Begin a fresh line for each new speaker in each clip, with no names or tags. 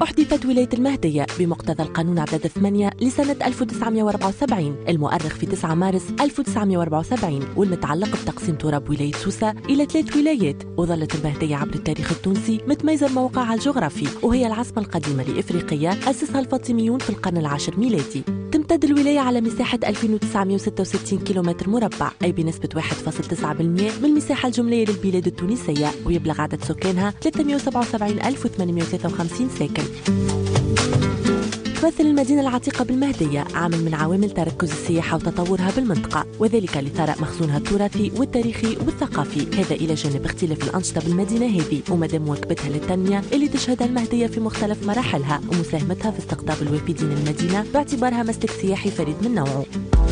أحدثت ولاية المهدية بمقتضى القانون عدد 8 لسنة 1974 المؤرخ في 9 مارس 1974 والمتعلق بتقسيم تراب ولاية سوسة إلى 3 ولايات. وظلت المهدية عبر التاريخ التونسي متميزة بموقعها الجغرافي، وهي العاصمة القديمة لإفريقيا أسسها الفاطميون في القرن العاشر ميلادي. تمتد الولاية على مساحة 2966 كيلومتر مربع، أي بنسبة 1.9% من المساحة الجملية للبلاد التونسية، ويبلغ عدد سكانها 377,853 ساكن. تمثل المدينة العتيقة بالمهدية عامل من عوامل تركز السياحة وتطورها بالمنطقة، وذلك لثراء مخزونها التراثي والتاريخي والثقافي، هذا إلى جانب اختلاف الأنشطة بالمدينة هذه ومدى مواكبتها للتنمية اللي تشهدها المهدية في مختلف مراحلها ومساهمتها في استقطاب الوافدين المدينة باعتبارها مسلك سياحي فريد من نوعه.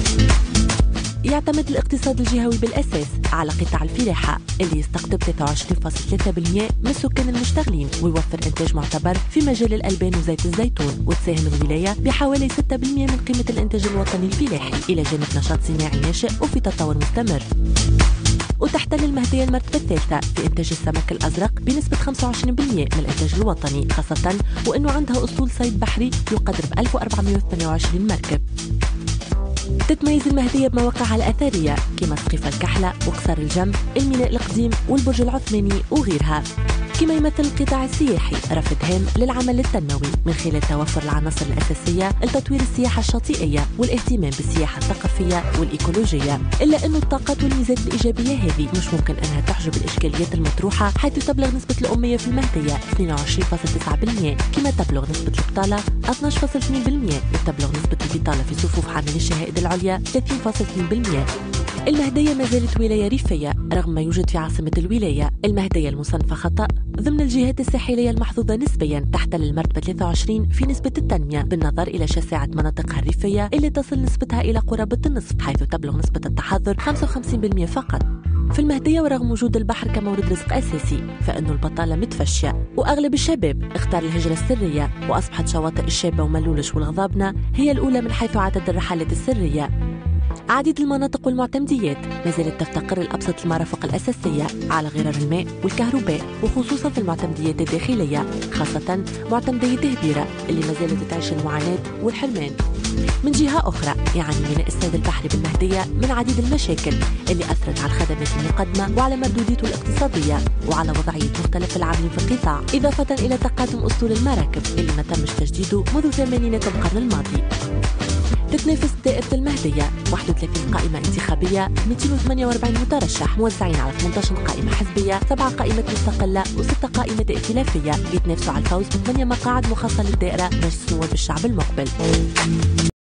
يعتمد الاقتصاد الجهوي بالأساس على قطاع الفلاحة اللي يستقطب 23.3% من السكان المشتغلين، ويوفر إنتاج معتبر في مجال الألبان وزيت الزيتون، وتساهم الولاية بحوالي 6% من قيمة الإنتاج الوطني الفلاحي، إلى جانب نشاط صناعي ناشئ وفي تطور مستمر. وتحتل المهدية المرتبة الثالثة في إنتاج السمك الأزرق بنسبة 25% من الإنتاج الوطني، خاصة وأنه عندها أسطول صيد بحري يقدر ب 1428 مركب. تتميز المهدية بمواقعها الأثرية كما سقيف الكحلة وقصر الجم، الميناء القديم والبرج العثماني وغيرها. كما يمثل القطاع السياحي رفد هام للعمل التنموي من خلال توفر العناصر الأساسية لتطوير السياحة الشاطئية والاهتمام بالسياحة الثقافية والإيكولوجية. إلا أن الطاقات والميزات الإيجابية هذه مش ممكن أنها تحجب الإشكاليات المطروحة، حيث تبلغ نسبة الأمية في المهدية 22.9%، كما تبلغ نسبة البطالة 12.2%، وتبلغ نسبة البطالة في صفوف حاملي الشهائد العليا 30.2%. المهدية ما زالت ولاية ريفية رغم ما يوجد في عاصمة الولاية. المهدية المصنفة خطأ ضمن الجهات الساحلية المحظوظة نسبيا تحتل المرتبة 23 في نسبة التنمية بالنظر إلى شاسعة مناطقها الريفية اللي تصل نسبتها إلى قرابة النصف، حيث تبلغ نسبة التحضر 55% فقط. في المهدية ورغم وجود البحر كمورد رزق أساسي فإن البطالة متفشية، وأغلب الشباب اختار الهجرة السرية، وأصبحت شواطئ الشابة وملولش والغضابنة هي الأولى من حيث عدد الرحلات السرية. عديد المناطق والمعتمديات ما زالت تفتقر لأبسط المرافق الأساسية على غرار الماء والكهرباء، وخصوصا في المعتمديات الداخلية، خاصة معتمدية هبيرة اللي ما زالت تعيش المعاناة والحرمان. من جهة أخرى يعاني ميناء السد البحري بالمهدية من عديد المشاكل اللي أثرت على الخدمات المقدمة وعلى مردوديته الاقتصادية وعلى وضعية مختلف العاملين في القطاع، إضافة إلى تقادم أسطول المراكب اللي ما تمش تجديده منذ ثمانينات القرن الماضي. تتنافس دائرة المهدية 31 قائمة انتخابية، 248 مترشح موزعين على 18 قائمة حزبية، 7 قائمة مستقلة و6 قائمة ائتلافية، يتنافسوا على الفوز ب8 مقاعد مخصصة للدائرة مجلس نواب الشعب المقبل.